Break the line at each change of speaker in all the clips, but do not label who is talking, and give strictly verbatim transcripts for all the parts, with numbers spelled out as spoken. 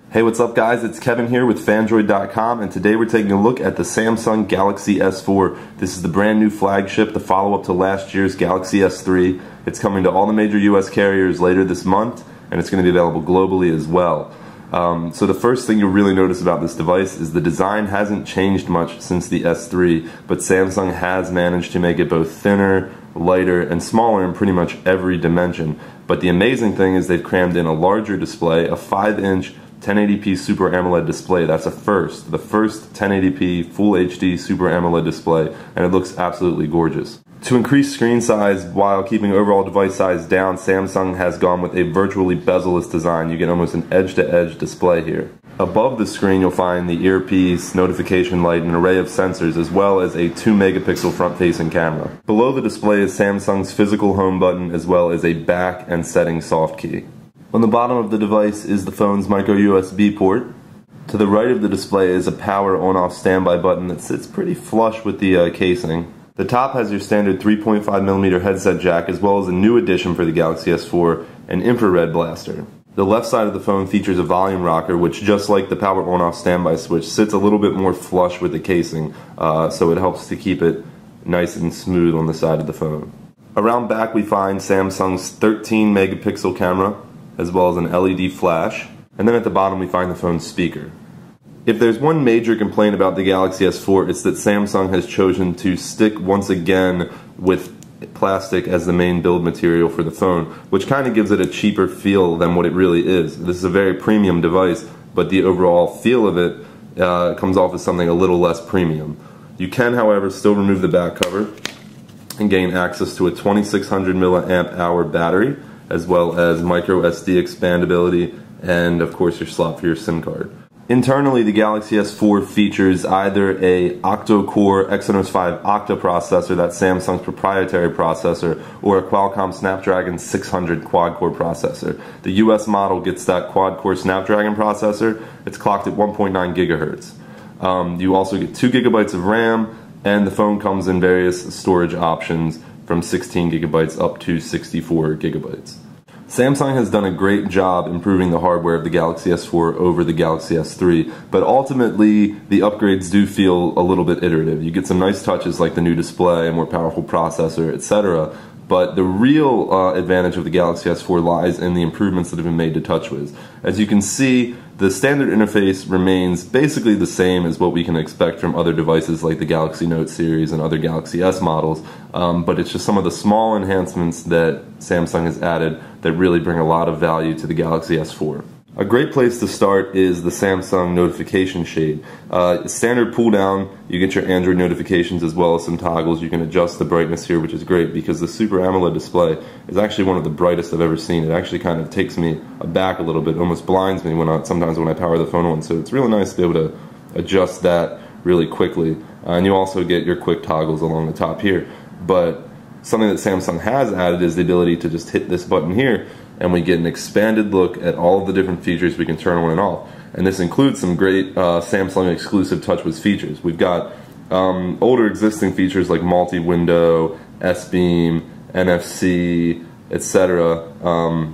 Hey, what's up guys? It's Kevin here with Fandroid dot com, and today we're taking a look at the Samsung Galaxy S four. This is the brand new flagship, the follow-up to last year's Galaxy S three. It's coming to all the major U S carriers later this month, and it's going to be available globally as well. Um, so the first thing you'll really notice about this device is the design hasn't changed much since the S three, but Samsung has managed to make it both thinner, lighter, and smaller in pretty much every dimension. But the amazing thing is they've crammed in a larger display, a five inch ten eighty p Super AMOLED display. That's a first. The first ten eighty p Full H D Super AMOLED display, and it looks absolutely gorgeous. To increase screen size while keeping overall device size down, Samsung has gone with a virtually bezel-less design. You get almost an edge-to-edge display here. Above the screen you'll find the earpiece, notification light, and an array of sensors, as well as a two megapixel front-facing camera. Below the display is Samsung's physical home button, as well as a back and setting soft key. On the bottom of the device is the phone's micro U S B port. To the right of the display is a power on-off standby button that sits pretty flush with the uh, casing. The top has your standard three point five millimeter headset jack, as well as a new addition for the Galaxy S four, an infrared blaster. The left side of the phone features a volume rocker, which, just like the power on-off standby switch, sits a little bit more flush with the casing, uh, so it helps to keep it nice and smooth on the side of the phone. Around back we find Samsung's thirteen megapixel camera, as well as an L E D flash, and then at the bottom we find the phone's speaker. If there's one major complaint about the Galaxy S four, it's that Samsung has chosen to stick once again with plastic as the main build material for the phone, which kind of gives it a cheaper feel than what it really is. This is a very premium device, but the overall feel of it uh, comes off as something a little less premium. You can, however, still remove the back cover and gain access to a twenty-six hundred milliamp hour battery, as well as micro S D expandability, and of course your slot for your SIM card. Internally, the Galaxy S four features either a octa-core Exynos five Octa processor, that's Samsung's proprietary processor, or a Qualcomm Snapdragon six hundred quad-core processor. The U S model gets that quad-core Snapdragon processor. It's clocked at one point nine gigahertz. Um, you also get two gigabytes of RAM, and the phone comes in various storage options from sixteen gigabytes up to sixty-four gigabytes. Samsung has done a great job improving the hardware of the Galaxy S four over the Galaxy S three, but ultimately the upgrades do feel a little bit iterative. You get some nice touches like the new display, a more powerful processor, et cetera. But the real uh, advantage of the Galaxy S four lies in the improvements that have been made to TouchWiz. As you can see, the standard interface remains basically the same as what we can expect from other devices like the Galaxy Note series and other Galaxy S models, um, but it's just some of the small enhancements that Samsung has added that really bring a lot of value to the Galaxy S four. A great place to start is the Samsung notification shade. Uh, standard pull down, you get your Android notifications as well as some toggles. You can adjust the brightness here, which is great because the Super AMOLED display is actually one of the brightest I've ever seen. It actually kind of takes me aback a little bit, almost blinds me when I, sometimes when I power the phone on. So it's really nice to be able to adjust that really quickly. Uh, and you also get your quick toggles along the top here. But something that Samsung has added is the ability to just hit this button here, and we get an expanded look at all of the different features we can turn on and off. And this includes some great uh, Samsung exclusive TouchWiz features. We've got um, older existing features like multi-window, S-Beam, N F C, et cetera. Um,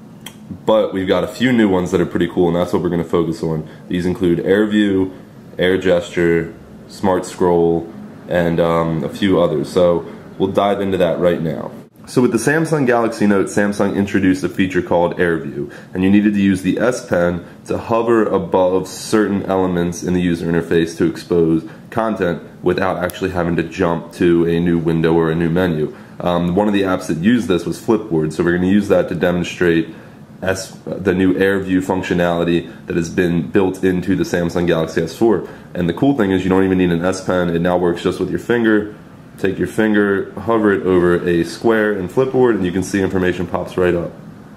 but we've got a few new ones that are pretty cool, and that's what we're going to focus on. These include Air View, Air Gesture, Smart Scroll, and um, a few others. So we'll dive into that right now. So with the Samsung Galaxy Note, Samsung introduced a feature called Air View, and you needed to use the S Pen to hover above certain elements in the user interface to expose content without actually having to jump to a new window or a new menu. Um, one of the apps that used this was Flipboard, so we're going to use that to demonstrate S, the new Air View functionality that has been built into the Samsung Galaxy S four. And the cool thing is you don't even need an S Pen, it now works just with your finger. Take your finger, hover it over a square in Flipboard, and you can see information pops right up.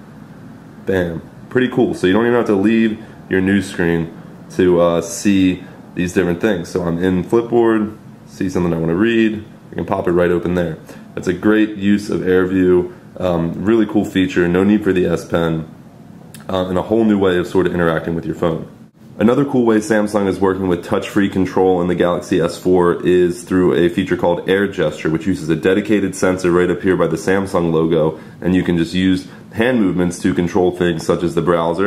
Bam. Pretty cool. So you don't even have to leave your news screen to uh, see these different things. So I'm in Flipboard, see something I want to read, I can pop it right open there. That's a great use of Air View. Um, really cool feature, no need for the S Pen, uh, and a whole new way of sort of interacting with your phone. Another cool way Samsung is working with touch-free control in the Galaxy S four is through a feature called Air Gesture, which uses a dedicated sensor right up here by the Samsung logo, and you can just use hand movements to control things such as the browser,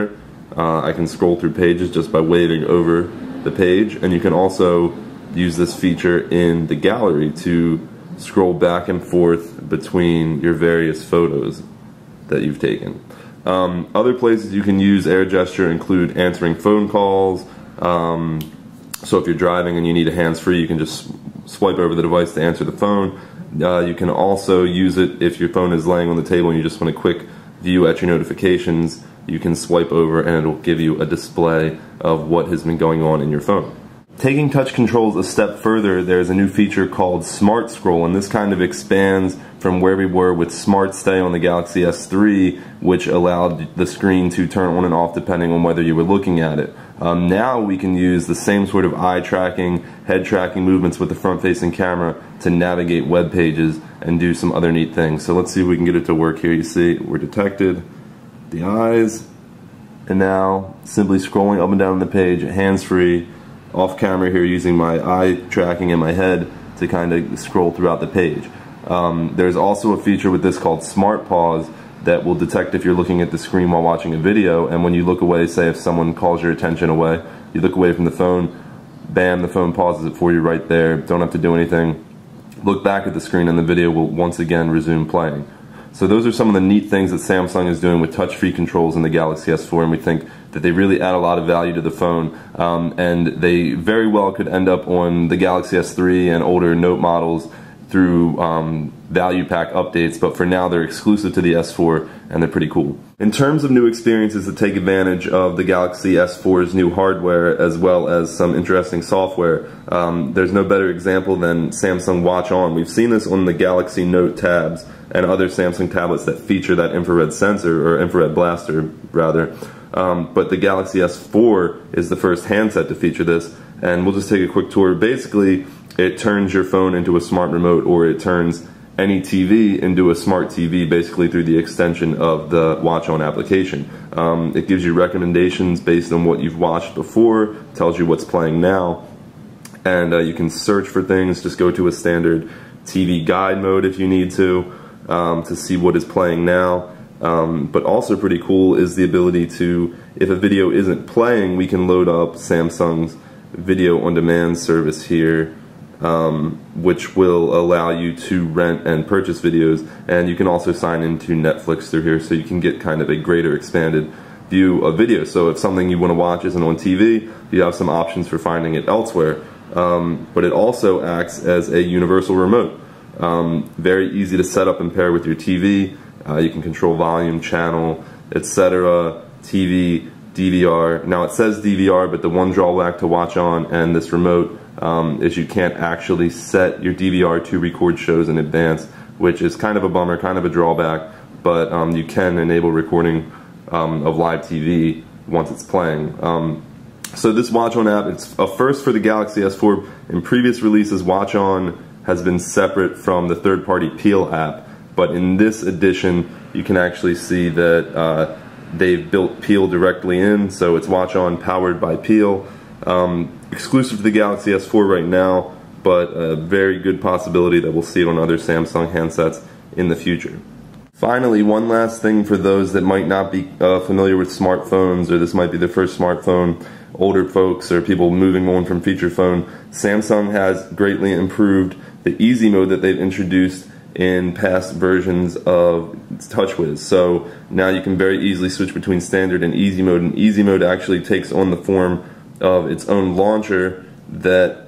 Uh, I can scroll through pages just by waving over the page, and you can also use this feature in the gallery to scroll back and forth between your various photos that you've taken. Um, other places you can use Air Gesture include answering phone calls. Um, so if you're driving and you need a hands-free, you can just swipe over the device to answer the phone. Uh, you can also use it if your phone is laying on the table and you just want a quick view at your notifications. You can swipe over and it'll give you a display of what has been going on in your phone. Taking touch controls a step further, there's a new feature called Smart Scroll, and this kind of expands from where we were with Smart Stay on the Galaxy S three, which allowed the screen to turn on and off depending on whether you were looking at it. Um, now we can use the same sort of eye tracking, head tracking movements with the front-facing camera to navigate web pages and do some other neat things. So let's see if we can get it to work here. You see we're detected, the eyes, and now simply scrolling up and down the page, hands-free, off camera here, using my eye tracking in my head to kind of scroll throughout the page. Um, there's also a feature with this called Smart Pause that will detect if you're looking at the screen while watching a video, and when you look away, say if someone calls your attention away, you look away from the phone, bam, the phone pauses it for you right there. Don't have to do anything. Look back at the screen and the video will once again resume playing. So those are some of the neat things that Samsung is doing with touch-free controls in the Galaxy S four, and we think that they really add a lot of value to the phone, um, and they very well could end up on the Galaxy S three and older Note models through um, value pack updates, but for now they're exclusive to the S four and they're pretty cool. In terms of new experiences that take advantage of the Galaxy S four's new hardware as well as some interesting software, um, there's no better example than Samsung Watch On. We've seen this on the Galaxy Note tabs and other Samsung tablets that feature that infrared sensor, or infrared blaster rather, um, but the Galaxy S four is the first handset to feature this, and we'll just take a quick tour. Basically, it turns your phone into a smart remote, or it turns any T V into a smart T V, basically through the extension of the Watch On application. Um, it gives you recommendations based on what you've watched before, tells you what's playing now, and uh, you can search for things. Just go to a standard T V guide mode if you need to, um, to see what is playing now. Um, but also pretty cool is the ability to, if a video isn't playing, we can load up Samsung's video on demand service here, Um, which will allow you to rent and purchase videos, and you can also sign into Netflix through here, so you can get kind of a greater expanded view of video. So if something you want to watch isn't on T V, you have some options for finding it elsewhere. Um, but it also acts as a universal remote. Um, very easy to set up and pair with your T V. Uh, you can control volume, channel, et cetera, T V, D V R. Now it says D V R, but the one drawback to Watch On and this remote um, is you can't actually set your D V R to record shows in advance, which is kind of a bummer, kind of a drawback, but um, you can enable recording um, of live T V once it's playing. Um, so this Watch On app, it's a first for the Galaxy S four. In previous releases, Watch On has been separate from the third-party Peel app, but in this edition, you can actually see that uh, they've built Peel directly in, so it's Watch On powered by Peel. Um, exclusive to the Galaxy S four right now, but a very good possibility that we'll see it on other Samsung handsets in the future. Finally, one last thing for those that might not be uh, familiar with smartphones, or this might be their first smartphone, older folks or people moving on from feature phone, Samsung has greatly improved the easy mode that they've introduced in past versions of TouchWiz. So now you can very easily switch between standard and easy mode, and easy mode actually takes on the form of its own launcher that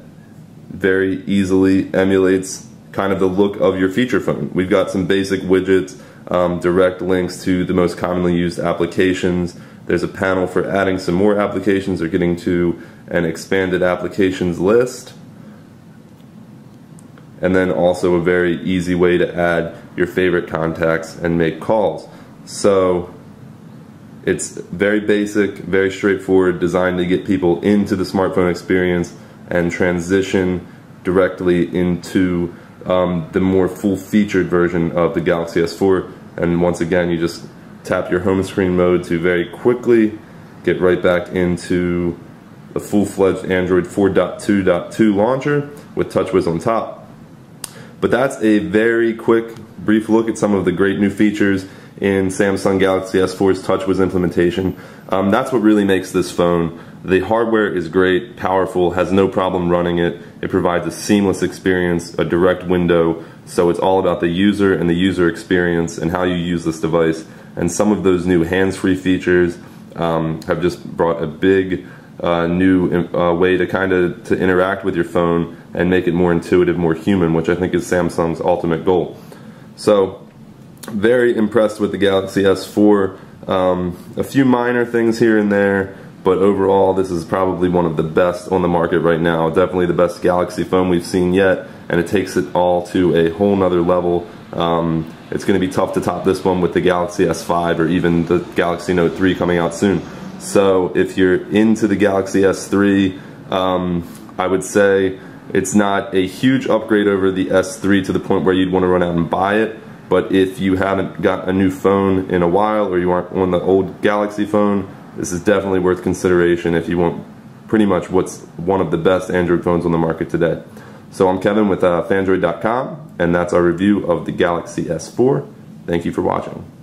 very easily emulates kind of the look of your feature phone. We've got some basic widgets, um, direct links to the most commonly used applications. There's a panel for adding some more applications or getting to an expanded applications list. And then also a very easy way to add your favorite contacts and make calls. So it's very basic, very straightforward, designed to get people into the smartphone experience and transition directly into um, the more full-featured version of the Galaxy S four. And once again, you just tap your home screen mode to very quickly get right back into a full-fledged Android four point two point two launcher with TouchWiz on top. But that's a very quick, brief look at some of the great new features in Samsung Galaxy S four's TouchWiz implementation. Um, that's what really makes this phone. The hardware is great, powerful, has no problem running it. It provides a seamless experience, a direct window, so it's all about the user and the user experience and how you use this device. And some of those new hands-free features um, have just brought a big uh, new uh, way to kind of to interact with your phone and make it more intuitive, more human, which I think is Samsung's ultimate goal. So, very impressed with the Galaxy S four. Um, a few minor things here and there, but overall this is probably one of the best on the market right now. Definitely the best Galaxy phone we've seen yet, and it takes it all to a whole nother level. Um, it's going to be tough to top this one with the Galaxy S five or even the Galaxy Note three coming out soon. So if you're into the Galaxy S three, um, I would say it's not a huge upgrade over the S three to the point where you'd want to run out and buy it. But if you haven't got a new phone in a while, or you aren't on the old Galaxy phone, this is definitely worth consideration if you want pretty much what's one of the best Android phones on the market today. So I'm Kevin with uh, Fandroid dot com, and that's our review of the Galaxy S four. Thank you for watching.